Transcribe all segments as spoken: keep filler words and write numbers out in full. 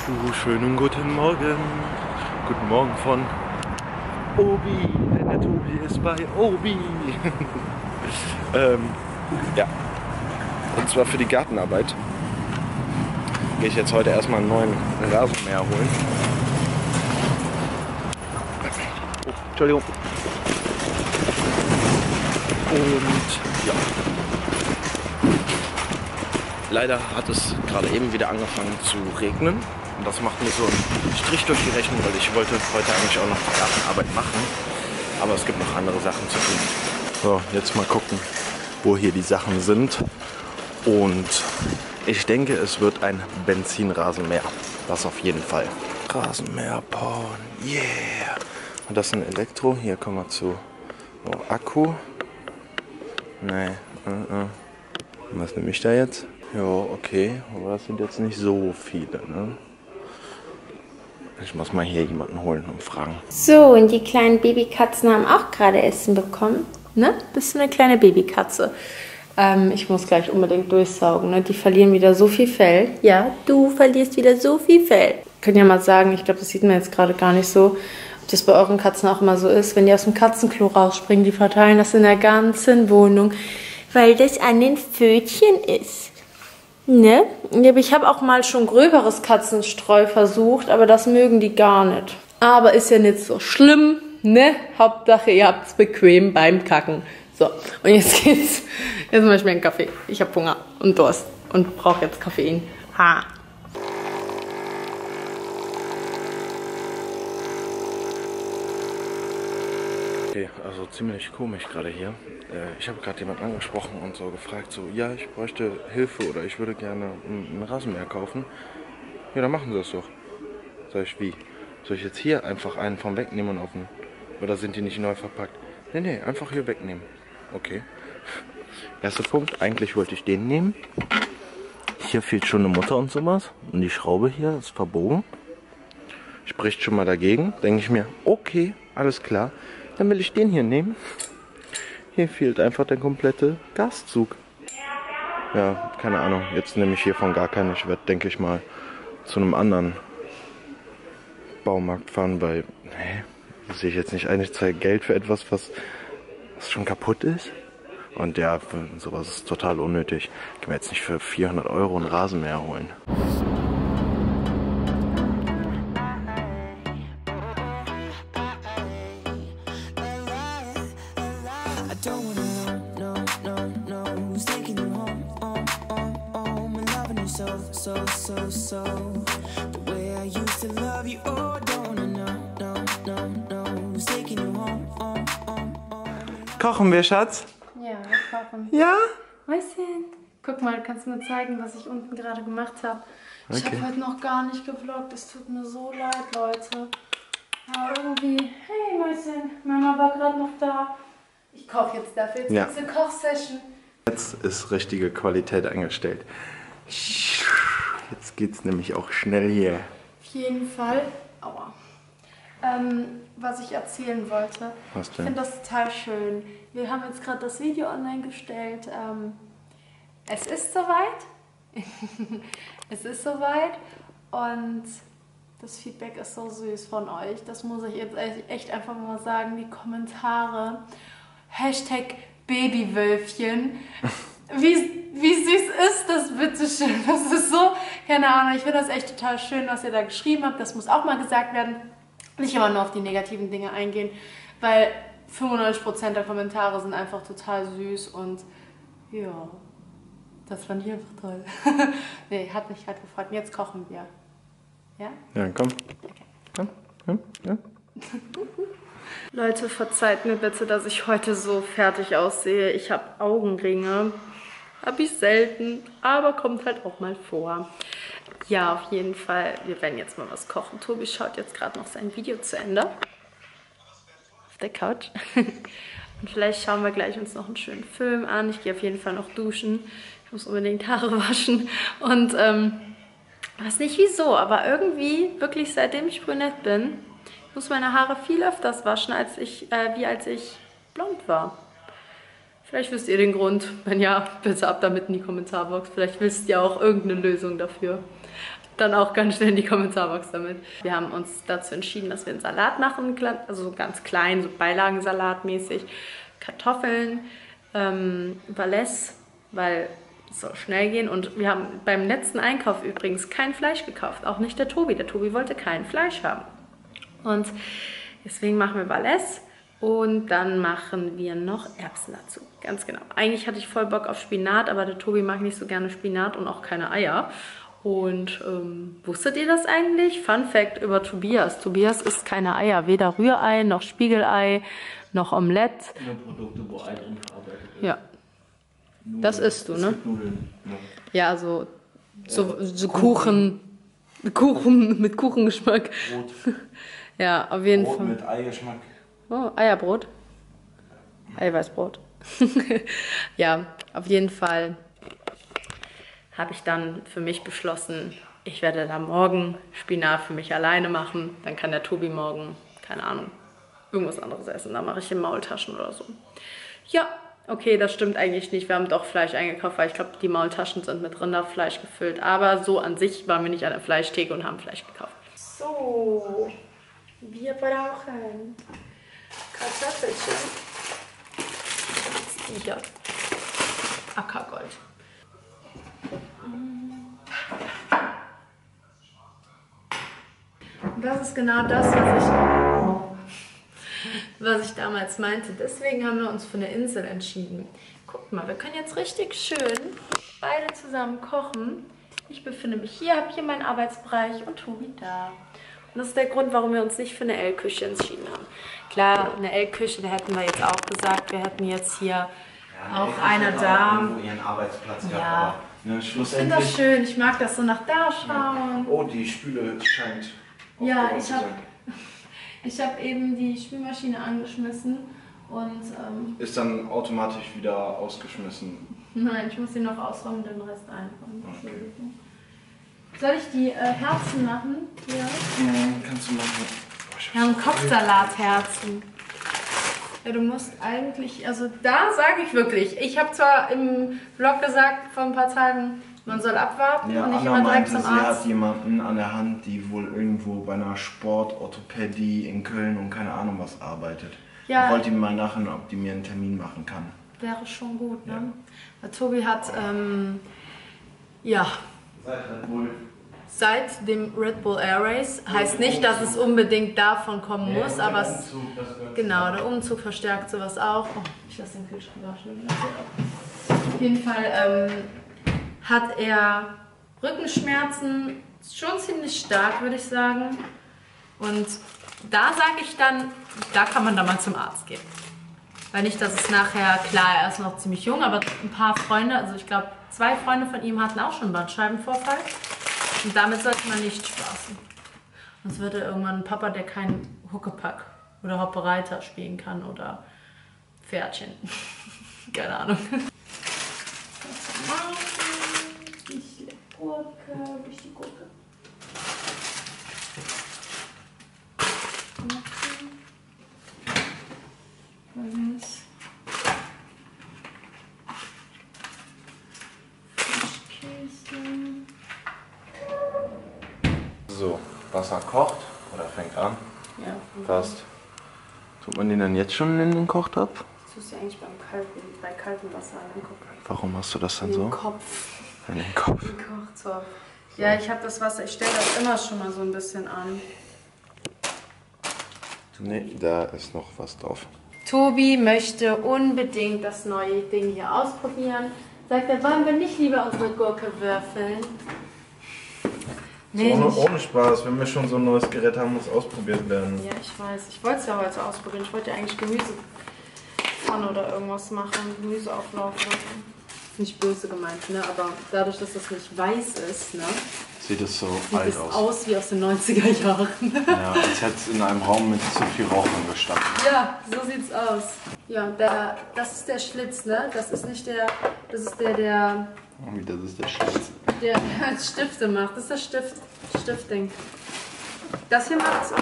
Uh, schönen guten Morgen. Guten Morgen von Obi, denn der Tobi ist bei Obi. ähm, ja, und zwar für die Gartenarbeit gehe ich jetzt heute erstmal einen neuen Rasenmäher holen. Oh, Entschuldigung. Und ja, leider hat es gerade eben wieder angefangen zu regnen. Und das macht mir so einen Strich durch die Rechnung, weil ich wollte heute eigentlich auch noch die Gartenarbeit machen. Aber es gibt noch andere Sachen zu tun. So, jetzt mal gucken, wo hier die Sachen sind. Und ich denke, es wird ein Benzinrasenmäher. Das auf jeden Fall. Rasenmäher bauen. Yeah! Und das ist ein Elektro. Hier kommen wir zu oh, Akku. Nee. Uh -uh. Was nehme ich da jetzt? Ja, okay. Aber das sind jetzt nicht so viele, ne? Ich muss mal hier jemanden holen und fragen. So, und die kleinen Babykatzen haben auch gerade Essen bekommen. Ne? Bist du eine kleine Babykatze? Ähm, ich muss gleich unbedingt durchsaugen. Ne? Die verlieren wieder so viel Fell. Ja, du verlierst wieder so viel Fell. Könnt ihr mal sagen, ich glaube, das sieht man jetzt gerade gar nicht so, ob das bei euren Katzen auch immer so ist. Wenn die aus dem Katzenklo rausspringen, die verteilen das in der ganzen Wohnung, weil das an den Pfötchen ist. Ne? Ich habe auch mal schon gröberes Katzenstreu versucht, aber das mögen die gar nicht. Aber ist ja nicht so schlimm, ne? Hauptsache, ihr habt es bequem beim Kacken. So, und jetzt geht's. Jetzt mache ich mir einen Kaffee. Ich habe Hunger und Durst und brauche jetzt Koffein. Ha! Okay, also ziemlich komisch gerade hier. Ich habe gerade jemanden angesprochen und so gefragt, so, ja, ich bräuchte Hilfe oder ich würde gerne einen Rasenmäher kaufen. Ja, dann machen Sie das doch. Sag ich, wie? Soll ich jetzt hier einfach einen vom wegnehmen und auf den... Oder sind die nicht neu verpackt? Nee, nee, einfach hier wegnehmen. Okay. Erster Punkt, eigentlich wollte ich den nehmen. Hier fehlt schon eine Mutter und sowas. Und die Schraube hier ist verbogen. Spricht schon mal dagegen. Denke ich mir, okay, alles klar. Dann will ich den hier nehmen. Hier fehlt einfach der komplette Gaszug. Ja, keine Ahnung. Jetzt nehme ich hiervon gar keinen. Ich werde, denke ich mal, zu einem anderen Baumarkt fahren, weil, nee, sehe ich jetzt nicht ein. Ich zahle Geld für etwas, was, was schon kaputt ist. Und ja, für sowas ist total unnötig. Ich kann mir jetzt nicht für vierhundert Euro einen Rasenmäher holen. Kochen wir, Schatz? Ja, wir kochen. Ja? Mäuschen. Guck mal, kannst du mir zeigen, was ich unten gerade gemacht habe? Ich Okay. habe heute noch gar nicht gevloggt. Es tut mir so leid, Leute. Aber irgendwie, hey Mäuschen, Mama war gerade noch da. Ich koche jetzt dafür. Jetzt Ja. gibt's eine Kochsession. Jetzt ist richtige Qualität eingestellt. Jetzt geht's nämlich auch schnell hier. Auf jeden Fall. Aua. Ähm, was ich erzählen wollte. Was Ich denn? finde das total schön. Wir haben jetzt gerade das Video online gestellt. Ähm, es ist soweit. Es ist soweit. Und das Feedback ist so süß von euch. Das muss ich jetzt echt einfach mal sagen. Die Kommentare. Hashtag Babywölfchen. Wie, wie süß ist das, bitteschön? Das ist so, keine Ahnung. Ich finde das echt total schön, was ihr da geschrieben habt. Das muss auch mal gesagt werden. Nicht immer nur auf die negativen Dinge eingehen, weil fünfundneunzig Prozent der Kommentare sind einfach total süß und ja, das fand ich einfach toll. Nee, hat mich halt gefreut. Und jetzt kochen wir. Ja? Ja, komm. Okay. Komm, komm, ja. Leute, verzeiht mir bitte, dass ich heute so fertig aussehe. Ich habe Augenringe. Habe ich selten, aber kommt halt auch mal vor. Ja, auf jeden Fall. Wir werden jetzt mal was kochen. Tobi schaut jetzt gerade noch sein Video zu Ende. Auf der Couch. Und vielleicht schauen wir gleich uns noch einen schönen Film an. Ich gehe auf jeden Fall noch duschen. Ich muss unbedingt Haare waschen. Und ähm, ich weiß nicht wieso, aber irgendwie, wirklich seitdem ich brünett bin, ich muss meine Haare viel öfters waschen, als ich, äh, wie als ich blond war. Vielleicht wisst ihr den Grund. Wenn ja, bitte ab damit in die Kommentarbox. Vielleicht wisst ihr auch irgendeine Lösung dafür. dann auch ganz schnell in die Kommentarbox damit. Wir haben uns dazu entschieden, dass wir einen Salat machen, also so ganz klein, so Beilagensalat-mäßig. Kartoffeln, ähm, Valais, weil es soll schnell gehen. Und wir haben beim letzten Einkauf übrigens kein Fleisch gekauft, auch nicht der Tobi. Der Tobi wollte kein Fleisch haben. Und deswegen machen wir Valais und dann machen wir noch Erbsen dazu. Ganz genau. Eigentlich hatte ich voll Bock auf Spinat, aber der Tobi mag nicht so gerne Spinat und auch keine Eier. Und ähm, wusstet ihr das eigentlich? Fun Fact über Tobias. Tobias isst keine Eier, weder Rührei noch Spiegelei noch Omelette. Nur Produkte, wo Ei drin verarbeitet ist. Ja. Nudeln. Das isst du, Es ne? gibt Nudeln. Ja, ja so, so, so Kuchen. Kuchen mit Kuchengeschmack. Brot. Ja, auf jeden Brot Fall. mit Eigeschmack. Oh, Eierbrot. Eiweißbrot. Ja, auf jeden Fall habe ich dann für mich beschlossen, ich werde da morgen Spinat für mich alleine machen. Dann kann der Tobi morgen, keine Ahnung, irgendwas anderes essen. Da mache ich ihm Maultaschen oder so. Ja, okay, das stimmt eigentlich nicht. Wir haben doch Fleisch eingekauft, weil ich glaube, die Maultaschen sind mit Rinderfleisch gefüllt. Aber so an sich waren wir nicht an der Fleischtheke und haben Fleisch gekauft. So, wir brauchen Kartoffelchen. Wieder Ackergold. Und das ist genau das, was ich, was ich damals meinte. Deswegen haben wir uns für eine Insel entschieden. Guckt mal, wir können jetzt richtig schön beide zusammen kochen. Ich befinde mich hier, habe hier meinen Arbeitsbereich und Tobi da. Und das ist der Grund, warum wir uns nicht für eine L-Küche entschieden haben. Klar, eine L-Küche, da hätten wir jetzt auch gesagt, wir hätten jetzt hier ja, auch eine da. Irgendwo ihren Arbeitsplatz gehabt, ja. aber ne, Ich finde das schön, ich mag das so nach da schauen. Oh, die Spüle scheint. Ja, ich habe ich hab eben die Spülmaschine angeschmissen und... Ähm, ist dann automatisch wieder ausgeschmissen? Nein, ich muss sie noch ausräumen und den Rest einräumen. Okay. Soll ich die äh, Herzen machen? Ja. Ja, kannst du machen. Wir haben Kopfsalatherzen. Ja, du musst eigentlich, also da sage ich wirklich, ich habe zwar im Vlog gesagt vor ein paar Tagen, man soll abwarten Ja, und nicht Anna immer direkt meinte, zum sie Arzt. hat jemanden an der Hand, die wohl irgendwo bei einer Sportorthopädie in Köln und keine Ahnung was arbeitet. Ja. Ich wollte ihm mal nachher, ob die mir einen Termin machen kann. Wäre schon gut, ne? Ja. Weil Tobi hat, ähm, ja, Seit Red Bull. seit dem Red Bull Air Race, heißt nicht, dass es unbedingt davon kommen muss, aber es, genau, der Umzug verstärkt sowas auch. Oh, ich lasse den Kühlschrank waschen. Auf jeden Fall ähm, hat er Rückenschmerzen, schon ziemlich stark, würde ich sagen. Und da sage ich dann, da kann man dann mal zum Arzt gehen. Weil nicht, dass es nachher, klar, er ist noch ziemlich jung, aber ein paar Freunde, also ich glaube, zwei Freunde von ihm hatten auch schon einen Bandscheibenvorfall. Und damit sollte man nicht spaßen. Sonst wird er irgendwann ein Papa, der kein Huckepack oder Hoppereiter spielen kann oder Pferdchen. Keine Ahnung. Ich leg Gurke, durch die Gurke. So, Wasser kocht oder fängt an. Ja. Fast. Tut man den dann jetzt schon in den Kochtopf? Das tust du eigentlich beim kalten, bei kaltem Wasser angucken. Warum machst du das dann In so? den Kopf. In den Kopf. Im Kochtopf. Ja, ich habe das Wasser, ich stelle das immer schon mal so ein bisschen an. Ne, da ist noch was drauf. Tobi möchte unbedingt das neue Ding hier ausprobieren. Sagt er, wollen wir nicht lieber unsere Gurke würfeln? Nee, ohne, nicht. ohne Spaß, wenn wir schon so ein neues Gerät haben, muss ausprobiert werden. Ja, ich weiß. Ich wollte es ja heute ausprobieren. Ich wollte ja eigentlich Gemüsepfanne oder irgendwas machen. Gemüseauflauf oder so. Nicht böse gemeint, ne? Aber dadurch, dass das nicht weiß ist, ne? Sieht es so Sieht alt es aus. aus wie aus den neunziger Jahren. Ja, als hätte es in einem Raum mit zu viel Rauch angestanden. Ja, so sieht's aus. Ja, der, das ist der Schlitz, ne? Das ist nicht der, das ist der, der, Wie, das ist der Schlitz. der als Stifte macht. Das ist das Stift, Stiftding. Das hier macht's.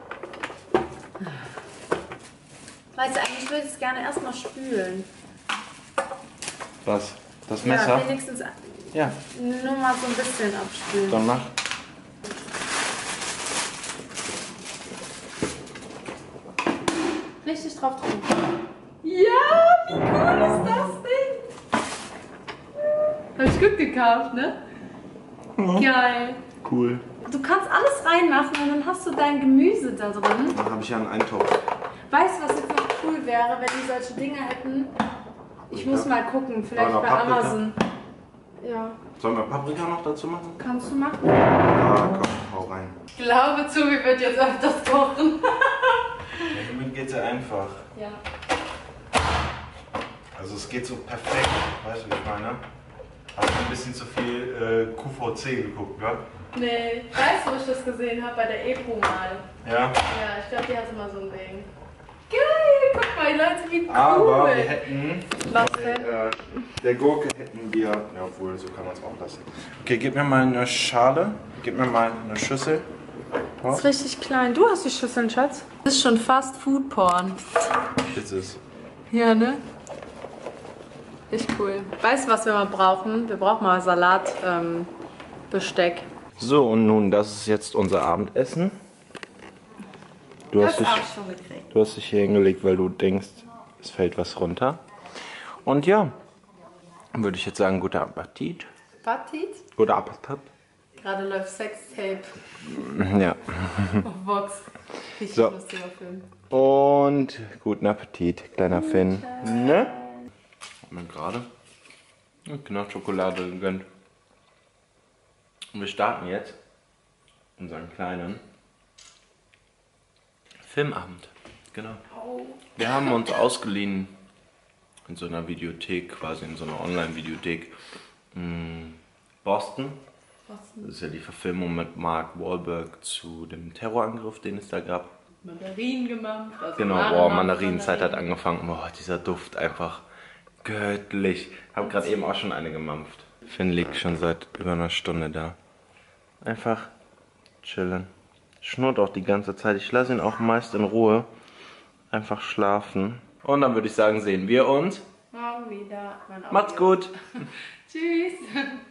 Weißt du, eigentlich würde ich es gerne erstmal spülen. Was? Das Messer? Ja, wenigstens Ja, nur mal so ein bisschen abspülen. dann mach. Richtig drauf drücken. Ja, wie cool ist das Ding? Hab ich gut gekauft, ne? Ja. Geil. Cool. Du kannst alles reinmachen und dann hast du dein Gemüse da drin. Dann habe ich ja einen Eintopf. Weißt du, was jetzt noch cool wäre, wenn die solche Dinge hätten? Ich muss Ja. mal gucken, vielleicht Aber bei Paprika? Amazon. Ja. Sollen wir Paprika noch dazu machen? Kannst du machen? Ja, komm, hau rein. Ich glaube, Zubi wird jetzt öfters kochen. Ja, damit geht's ja einfach. Ja. Also es geht so perfekt, weißt du, wie ich meine? Hast du ein bisschen zu viel äh, Q V C geguckt, wa? Nee, weißt du, wo ich das gesehen habe? Bei der Ebro mal. Ja. Ja, ich glaube, die hatte mal so ein Ding. Geil, guck mal, Leute, wie cool. Aber wir hätten, Was denn? äh, der Gurke hätten wir, ja obwohl, so kann man es auch lassen. Okay, gib mir mal eine Schale, gib mir mal eine Schüssel. Das ist richtig klein. Du hast die Schüsseln, Schatz. Das ist schon fast Foodporn. Jetzt ist. Ja, ne? Echt cool. Weißt du, was wir mal brauchen? Wir brauchen mal Salatbesteck. Ähm, Besteck. So, und nun, das ist jetzt unser Abendessen. Du hast, dich, schon gekriegt. du hast dich hier hingelegt, weil du denkst, es fällt was runter. Und ja, würde ich jetzt sagen, guter Appetit. Appetit? Guter Appetit. Gerade läuft Sextape Ja. auf Vox. Richtig So. lustiger Film. Und guten Appetit, kleiner Finn. Ne? Hab mir gerade eine Kinderschokolade gegönnt. Und wir starten jetzt unseren kleinen Filmabend. Genau. Wir haben uns ausgeliehen in so einer Videothek, quasi in so einer Online-Videothek. Boston. Das ist ja die Verfilmung mit Mark Wahlberg zu dem Terrorangriff, den es da gab. Mandarinen gemampft. Also Genau, Maren boah, mampft Mandarinenzeit hat angefangen. Boah, dieser Duft einfach göttlich. Hab gerade eben auch schon eine gemampft. Finn liegt schon seit über einer Stunde da. Einfach chillen. Schnurrt auch die ganze Zeit. Ich lasse ihn auch meist in Ruhe. Einfach schlafen. Und dann würde ich sagen, sehen wir uns. Morgen wieder. Mein Macht's gut. Tschüss.